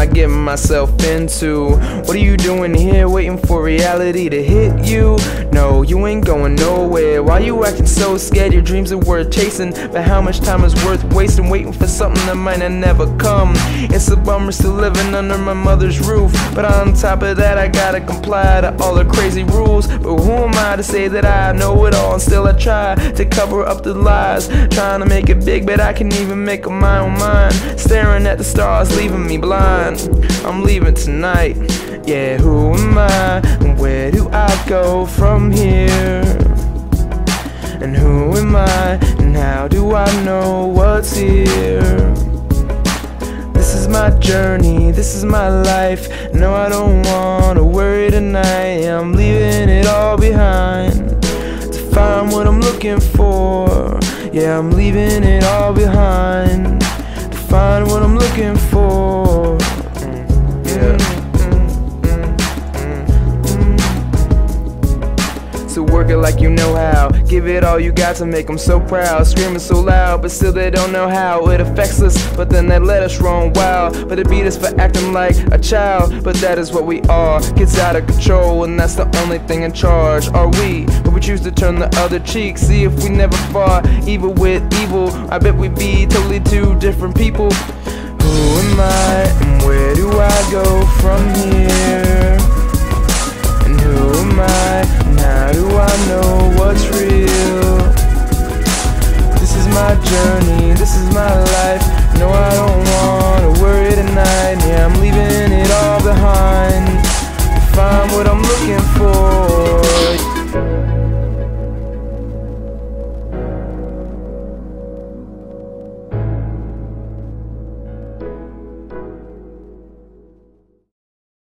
I getting myself into? What are you doing here, waiting for reality to hit you? No, you ain't going nowhere. Why you acting so scared? Your dreams are worth chasing, but how much time is worth wasting waiting for something that might not never come? It's a bummer still living under my mother's roof, but on top of that I gotta comply to all the crazy rules. But who am I to say that I know it all? And still I try to cover up the lies, trying to make it big, but I can't even make up my own mind. Staring at the stars, leaving me blind. I'm leaving tonight. Yeah, who am I? And where do I go from here? And who am I? And how do I know what's here? This is my journey, this is my life. No, I don't wanna worry tonight. I'm leaving it all behind to find what I'm looking for. Yeah, I'm leaving it all behind to find what I'm looking for. So work it like you know how. Give it all you got to make them so proud. Screaming so loud, but still they don't know how it affects us. But then they let us run wild. But they beat us for acting like a child. But that is what we are. Gets out of control, and that's the only thing in charge. Are we? But we choose to turn the other cheek. See if we never fought evil with evil. I bet we'd be totally two different people. Who am I? And where do I go from here? And who am I? How do I know what's real? This is my journey, this is my life. No, I don't wanna worry tonight. Yeah, I'm leaving it all behind to find what I'm looking for.